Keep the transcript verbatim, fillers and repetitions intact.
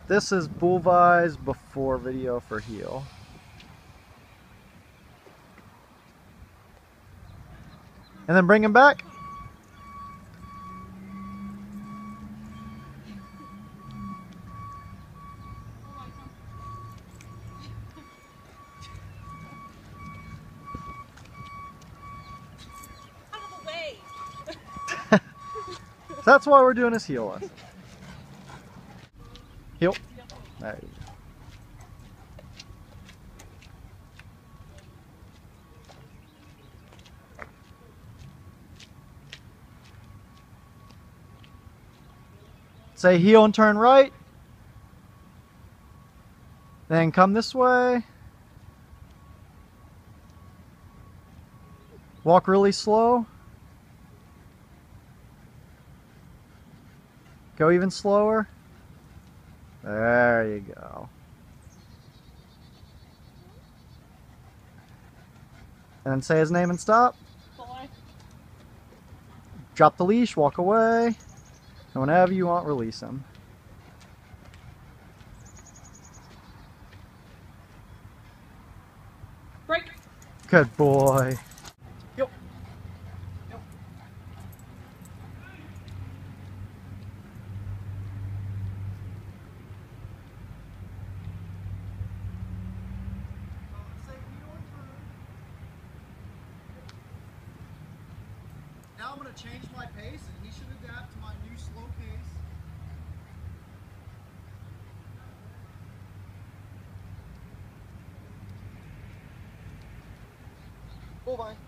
This is Bullvise before video for heel. And then bring him back. Out of the way. That's why we're doing this heel lesson. Heel. There you go. Say heel and turn right. Then come this way. Walk really slow. Go even slower. There you go. And then say his name and stop. Boy. Drop the leash, walk away. And whenever you want, release him. Break. Good boy. Yep. Yep. Now I'm going to change my pace and he should adapt to my new slow pace. Bullvise.